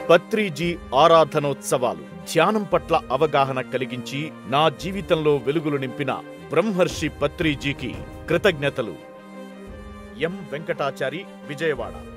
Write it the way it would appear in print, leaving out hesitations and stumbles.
పత్రిజీ ఆరాధనోత్సవాలు ధ్యానం పట్ల అవగాహన కలిగించి నా జీవితంలో వెలుగులు నింపిన బ్రహ్మర్షి పత్రిజీకి కృతజ్ఞతలు. ఎం వెంకటాచారి, విజయవాడ.